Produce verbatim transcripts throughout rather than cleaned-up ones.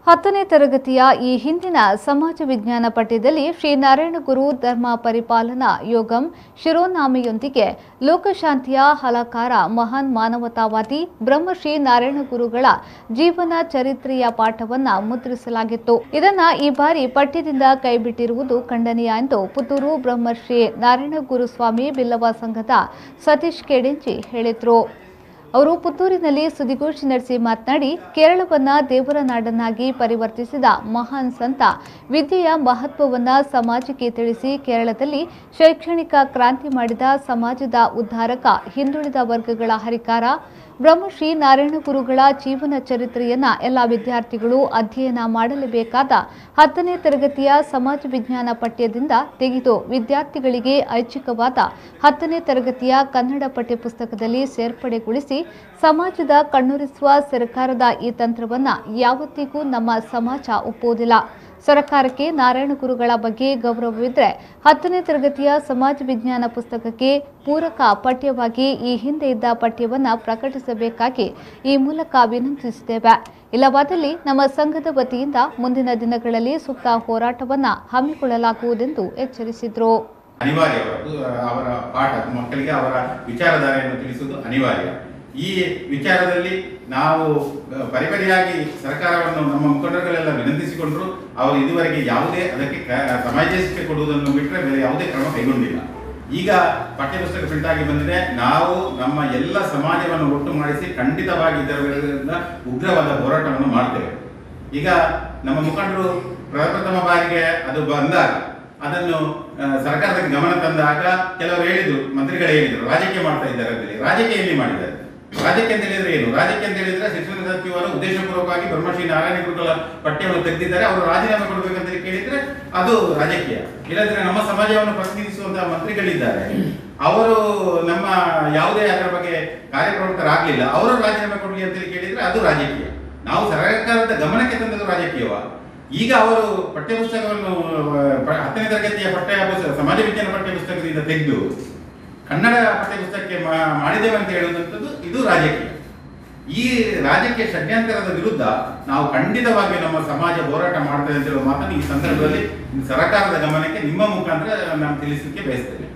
ಹತ್ತನೇ ತರಗತಿಯ ಈ ಹಿಂದಿನ ಸಮಾಜ ವಿಜ್ಞಾನ ಪಠ್ಯದಲ್ಲಿ ಶ್ರೀ ನಾರಾಯಣ ಗುರು ಧರ್ಮ ಪರಿಪಾಲನಾ ಯೋಗಂ ಶಿರೋನಾಮೆಯೊಂದಿಗೆ ಲೋಕಶಾಂತಿಯ ಹಲಕಾರ ಮಹಾನ್ ಮಾನವತಾವಾದಿ ಬ್ರಹ್ಮಶ್ರೀ ನಾರಾಯಣ ಗುರುಗಳ ಜೀವನ ಚರಿತ್ರೆಯ ಪಾಠವನ್ನು ಮುದ್ರಿಸಲಾಗಿತ್ತು. ಇದನ್ನ ಈ ಬಾರಿ ಪಠ್ಯದಿಂದ ಕೈಬಿಟ್ಟಿರುವುದು ಖಂಡನೀಯ ಎಂದು ಪುತ್ತೂರು ಬ್ರಹ್ಮಶ್ರೀ ನಾರಾಯಣ ಗುರುಸ್ವಾಮಿ ಬಿಲ್ಲವ ಸಂಘದ ಸತೀಶ್ ಕೆಡೆಂಚಿ ಹೇಳಿದರು. ಅವರು ಪುತ್ತೂರಿನಲ್ಲಿ ಸುದ್ದಿಗೋಷ್ಠಿ ನಡೆಸಿ ಮಾತನಾಡಿ, ಕೇರಳವನ್ನ ದೇವರ ನಾಡನ್ನಾಗಿ ಪರಿವರ್ತಿಸಿದ ಮಹಾನ್ ಸಂತ ವಿದ್ಯೆಯ ಮಹತ್ವವನ್ನ ಸಮಾಜಕ್ಕೆ ತಿಳಿಸಿ ಕೇರಳದಲ್ಲಿ ಶೈಕ್ಷಣಿಕ ಕ್ರಾಂತಿ ಮಾಡಿದ ಸಮಾಜದ ಉದ್ಧಾರಕ ಹಿಂದುಳಿದ ವರ್ಗಗಳ ಹರಿಕಾರ ಬ್ರಹ್ಮಶ್ರೀ ನಾರಾಯಣ ಗುರುಗಳ ಜೀವನ ಚರಿತ್ರೆಯನ್ನ ಎಲ್ಲ ವಿದ್ಯಾರ್ಥಿಗಳು ಅಧ್ಯಯನ ಮಾಡಲೇಬೇಕಾದ ಹತ್ತನೇ ತರಗತಿಯ ಸಮಾಜ ವಿಜ್ಞಾನ ಪಠ್ಯದಿಂದ ತೆಗೆದು ವಿದ್ಯಾರ್ಥಿಗಳಿಗೆ ಐಚ್ಛಿಕವಾದ ಹತ್ತನೇ ತರಗತಿಯ ಕನ್ನಡ ಪಠ್ಯಪುಸ್ತಕದಲ್ಲಿ ಸೇರ್ಪಡೆಗೊಳಿಸಿ ಸಮಾಜದ ಕಣ್ಣೊರೆಸುವ ಸರ್ಕಾರದ ಈ ತಂತ್ರವನ್ನ ಯಾವತ್ತಿಗೂ ನಮ್ಮ ಸಮಾಜ ಒಪ್ಪುವುದಿಲ್ಲ. ಸರ್ಕಾರಕ್ಕೆ ನಾರಾಯಣ ಗುರುಗಳ ಬಗ್ಗೆ ಗೌರವವಿದ್ದರೆ ಹತ್ತನೇ ತರಗತಿಯ ಸಮಾಜ ವಿಜ್ಞಾನ ಪುಸ್ತಕಕ್ಕೆ ಪೂರಕ ಪಠ್ಯವಾಗಿ ಈ ಹಿಂದೆ ಇದ್ದ ಪಠ್ಯವನ್ನು ಪ್ರಕಟಿಸಬೇಕಾಗಿ ಈ ಮೂಲಕ ವಿನಂತಿಸಿದ್ದೇವೆ. ಇಲ್ಲವಾದಲ್ಲಿ ನಮ್ಮ ಸಂಘದ ವತಿಯಿಂದ ಮುಂದಿನ ದಿನಗಳಲ್ಲಿ ಸೂಕ್ತ ಹೋರಾಟವನ್ನು ಹಮ್ಮಿಕೊಳ್ಳಲಾಗುವುದೆಂದು ಎಚ್ಚರಿಸಿದರು. ಅನಿವಾರ್ಯ ಅವರ ಪಾಠ ಮಕ್ಕಳಿಗೆ ಅವರ ವಿಚಾರಧಾರೆಯನ್ನು ತಿಳಿಸುವುದು ಅನಿವಾರ್ಯ. ಈ ವಿಚಾರದಲ್ಲಿ ನಾವು ಪರಿಪರಿಯಾಗಿ ಸರ್ಕಾರವನ್ನು ನಮ್ಮ ಮುಖಂಡರುಗಳೆಲ್ಲ ವಿನಂತಿಸಿಕೊಂಡರು. ಅವರು ಇದುವರೆಗೆ ಯಾವುದೇ ಅದಕ್ಕೆ ಸಮಾಜಕ್ಕೆ ಕೊಡುವುದನ್ನು ಬಿಟ್ಟರೆ ಬೇರೆ ಯಾವುದೇ ಕ್ರಮ ಕೈಗೊಂಡಿಲ್ಲ. ಈಗ ಪಠ್ಯಪುಸ್ತಕ ಪ್ರಿಂಟ್ ಆಗಿ ಬಂದಿದೆ. ನಾವು ನಮ್ಮ ಎಲ್ಲ ಸಮಾಜವನ್ನು ಒಟ್ಟು ಮಾಡಿಸಿ ಖಂಡಿತವಾಗಿ ಇದರ ವಿರುದ್ಧ ಉಗ್ರವಾದ ಹೋರಾಟವನ್ನು ಮಾಡ್ತೇವೆ. ಈಗ ನಮ್ಮ ಮುಖಂಡರು ಪ್ರಪ್ರಥಮ ಬಾರಿಗೆ ಅದು ಬಂದಾಗ ಅದನ್ನು ಸರ್ಕಾರದ ಗಮನ ತಂದಾಗ ಕೆಲವರು ಹೇಳಿದ್ರು, ಮಂತ್ರಿಗಳು ಹೇಳಿದ್ರು ರಾಜಕೀಯ ಮಾಡ್ತಾ ಇದ್ದಾರೆ ಅಂತ ಹೇಳಿ. ರಾಜಕೀಯ ಎಲ್ಲಿ ಮಾಡಿದ್ದಾರೆ? ರಾಜಕೀಯ ಅಂತ ಹೇಳಿದ್ರೆ ಏನು? ರಾಜಕೀಯ ಅಂತ ಹೇಳಿದ್ರೆ ಶಿಕ್ಷಣ ಸಚಿವರು ಉದ್ದೇಶಪೂರ್ವಕವಾಗಿ ಬ್ರಹ್ಮಶ್ರೀ ನಾರಾಯಣ ಗುರುಗಳ ಪಠ್ಯವನ್ನು ತೆಗೆದಿದ್ದಾರೆ, ಅವರು ರಾಜೀನಾಮೆ ಕೊಡಬೇಕಂತ ಕೇಳಿದ್ರೆ ಅದು ರಾಜಕೀಯ. ಇಲ್ಲದ್ರೆ ನಮ್ಮ ಸಮಾಜವನ್ನು ಪ್ರತಿನಿಧಿಸುವಂತಹ ಮಂತ್ರಿಗಳಿದ್ದಾರೆ, ಅವರು ನಮ್ಮ ಯಾವುದೇ ಅದರ ಬಗ್ಗೆ ಕಾರ್ಯಪ್ರವೃತ್ತರಾಗಲಿಲ್ಲ, ಅವರು ರಾಜೀನಾಮೆ ಕೊಡಲಿ ಅಂತೇಳಿ ಕೇಳಿದ್ರೆ ಅದು ರಾಜಕೀಯ. ನಾವು ಸರ್ಕಾರದ ಗಮನಕ್ಕೆ ತಂದದ್ದು ರಾಜಕೀಯವ? ಈಗ ಅವರು ಪಠ್ಯಪುಸ್ತಕವನ್ನು ಹತ್ತನೇ ತರಗತಿಯ ಪಠ್ಯ ಪುಸ್ತಕ ಸಮಾಜ ವಿಜ್ಞಾನ ಪಠ್ಯ ಪುಸ್ತಕದಿಂದ ತೆಗೆದು ಕನ್ನಡ ಪಠ್ಯಪುಸ್ತಕಕ್ಕೆ ಮಾಡಿದ್ದೇವೆ ಅಂತ ಹೇಳುವಂಥದ್ದು ಇದು ರಾಜಕೀಯ. ಈ ರಾಜಕೀಯ ಷಡ್ಯಂತರದ ವಿರುದ್ಧ ನಾವು ಖಂಡಿತವಾಗಿ ನಮ್ಮ ಸಮಾಜ ಹೋರಾಟ ಮಾಡ್ತೇವೆ ಅಂತ ಹೇಳುವ ಮಾತನ್ನು ಈ ಸಂದರ್ಭದಲ್ಲಿ ಸರ್ಕಾರದ ಗಮನಕ್ಕೆ ನಿಮ್ಮ ಮುಖಾಂತರ ನಾನು ತಿಳಿಸಲಿಕ್ಕೆ ಬಯಸ್ತೇನೆ.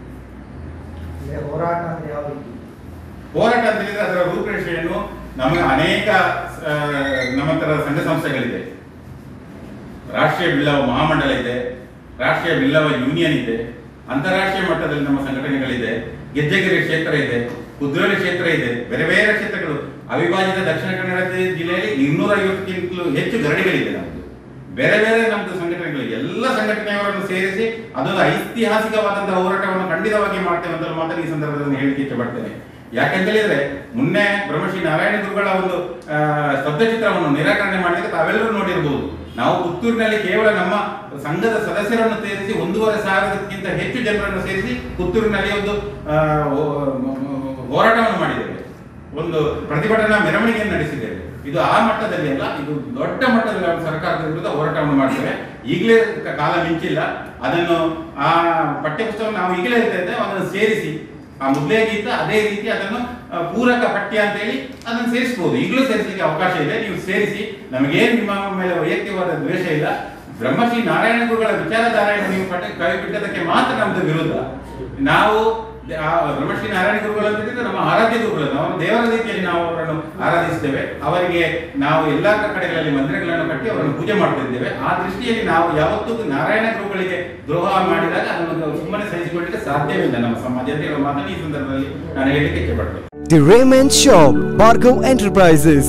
ಹೋರಾಟ ಅಂದ್ರೆ ಯಾವ ರೀತಿ ಹೋರಾಟ ಅಂತ ಹೇಳಿದ್ರೆ ಅದರ ರೂಪರೇಷೆಯನ್ನು ನಮಗೆ ಅನೇಕ ನಮ್ಮ ತರ ಸಂಘ ಸಂಸ್ಥೆಗಳಿದೆ. ರಾಷ್ಟ್ರೀಯ ಬಿಲ್ಲವ ಮಹಾಮಂಡಲ ಇದೆ, ರಾಷ್ಟ್ರೀಯ ಬಿಲ್ಲವ ಯೂನಿಯನ್ ಇದೆ, ಅಂತಾರಾಷ್ಟ್ರೀಯ ಮಟ್ಟದಲ್ಲಿ ನಮ್ಮ ಸಂಘಟನೆಗಳಿದೆ, ಗೆಜ್ಜೆಗೆರೆ ಕ್ಷೇತ್ರ ಇದೆ, ಕುದ್ರೋಳಿ ಕ್ಷೇತ್ರ ಇದೆ, ಬೇರೆ ಬೇರೆ ಕ್ಷೇತ್ರಗಳು. ಅವಿಭಾಜಿತ ದಕ್ಷಿಣ ಕನ್ನಡ ಜಿಲ್ಲೆಯಲ್ಲಿ ಇನ್ನೂರ ಐವತ್ತಕ್ಕಿಂತಲೂ ಹೆಚ್ಚು ಗರಡಿಗಳಿದೆ. ನಮ್ಮದು ಬೇರೆ ಬೇರೆ ನಮ್ಮದು ಸಂಘಟನೆಗಳು, ಎಲ್ಲ ಸಂಘಟನೆಯವರನ್ನು ಸೇರಿಸಿ ಅದೊಂದು ಐತಿಹಾಸಿಕವಾದಂತಹ ಹೋರಾಟವನ್ನು ಖಂಡಿತವಾಗಿ ಮಾಡ್ತೇವೆ ಅಂತ ಮಾತ್ರ ಈ ಸಂದರ್ಭದಲ್ಲಿ ಹೇಳಿಕೆ ಇಷ್ಟಪಡ್ತೇನೆ. ಯಾಕೆಂತ ಹೇಳಿದ್ರೆ ಮೊನ್ನೆ ಬ್ರಹ್ಮಶ್ರೀ ನಾರಾಯಣ ಗುರುಗಳ ಒಂದು ಸ್ತಬ್ಧಚಿತ್ರವನ್ನು ನಿರಾಕರಣೆ ಮಾಡಿದ್ರೆ ತಾವೆಲ್ಲರೂ ನೋಡಿರಬಹುದು. ನಾವು ಪುತ್ತೂರಿನಲ್ಲಿ ಕೇವಲ ನಮ್ಮ ಸಂಘದ ಸದಸ್ಯರನ್ನು ಸೇರಿಸಿ ಒಂದೂವರೆ ಸಾವಿರಕ್ಕಿಂತ ಹೆಚ್ಚು ಜನರನ್ನು ಸೇರಿಸಿ ಪುತ್ತೂರಿನಲ್ಲಿ ಒಂದು ಹೋರಾಟವನ್ನು ಮಾಡಿದ್ದೇವೆ, ಒಂದು ಪ್ರತಿಭಟನಾ ಮೆರವಣಿಗೆಯನ್ನು ನಡೆಸಿದ್ದೇವೆ. ಇದು ಆ ಮಟ್ಟದಲ್ಲಿ ಅಲ್ಲ, ಇದು ದೊಡ್ಡ ಮಟ್ಟದಲ್ಲಿ ಸರ್ಕಾರದ ವಿರುದ್ಧ ಹೋರಾಟವನ್ನು ಮಾಡ್ತೇವೆ. ಈಗಲೇ ಕಾಲ ಮಿಂಚಿಲ್ಲ. ಅದನ್ನು ಆ ಪಠ್ಯಪುಸ್ತಕ ನಾವು ಈಗಲೇ ಹೇಳ್ತಾ ಇದ್ದೇವೆ, ಅದನ್ನು ಸೇರಿಸಿ ಆ ಮೊದಲೇ ಗೀತ ಅದೇ ರೀತಿ ಅದನ್ನು ಪೂರಕ ಪಠ್ಯ ಅಂತ ಹೇಳಿ ಅದನ್ನು ಸೇರಿಸಬಹುದು. ಈಗಲೂ ಸೇರಿಸಲಿಕ್ಕೆ ಅವಕಾಶ ಇದೆ. ನೀವು ಸೇರಿಸಿ, ನಮಗೇನು ನಿಮ್ಮ ಮೇಲೆ ವೈಯಕ್ತಿಕವಾದ ದ್ವೇಷ ಇಲ್ಲ. ಬ್ರಹ್ಮಶ್ರೀ ನಾರಾಯಣ ಗುರುಗಳ ವಿಚಾರಧಾರೆಯನ್ನು ನೀವು ಪಠ್ಯ ಕೈ ಬಿಟ್ಟದಕ್ಕೆ ಮಾತ್ರ ನಮ್ದು ವಿರುದ್ಧ. ನಾವು ಬ್ರಹ್ಮಶ್ರೀ ನಾರಾಯಣ ಗುರುಗಳು ಅಂತ ಹೇಳಿದ್ರೆ ನಮ್ಮ ಆರಾಧ್ಯ ಗುರುಗಳು, ನಾವು ದೇವರ ರೀತಿಯಲ್ಲಿ ನಾವು ಅವರನ್ನು ಆರಾಧಿಸ್ತೇವೆ. ಅವರಿಗೆ ನಾವು ಎಲ್ಲಾ ಕಡೆಗಳಲ್ಲಿ ಮಂದಿರಗಳನ್ನು ಕಟ್ಟಿ ಅವರನ್ನು ಪೂಜೆ ಮಾಡ್ತಿದ್ದೇವೆ. ಆ ದೃಷ್ಟಿಯಲ್ಲಿ ನಾವು ಯಾವತ್ತೂ ನಾರಾಯಣ ಗುರುಗಳಿಗೆ ದ್ರೋಹ ಮಾಡಿದಾಗ ಅದನ್ನು ಸುಮ್ಮನೆ ಸಹಿಸಿಕೊಳ್ಳಲಿಕ್ಕೆ ಸಾಧ್ಯವಿಲ್ಲ ನಮ್ಮ ಸಮಾಜ ಅಂತ ಹೇಳುವ ಮಾತನ್ನು ಈ ಸಂದರ್ಭದಲ್ಲಿ ನಾನು ಹೇಳಲಿಕ್ಕೆ ಇಷ್ಟಪಡ್ತೇನೆ. The Raymond Shop, Bhargav Enterprises.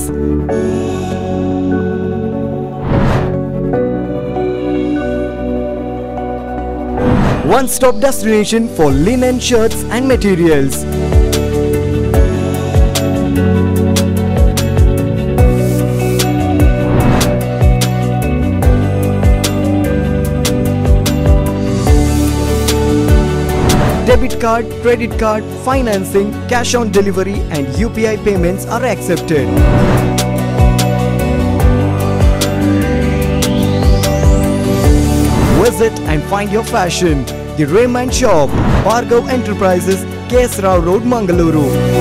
One-stop destination for linen, shirts and materials. Debit card, credit card, financing, cash on delivery and U P I payments are accepted. Visit and find your fashion. The Raymond Shop, Bhargav Enterprises, K S Rao Road, Mangalore.